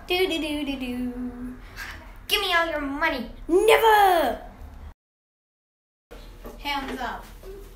Do do do do do. Give me all your money. Never. Hands up.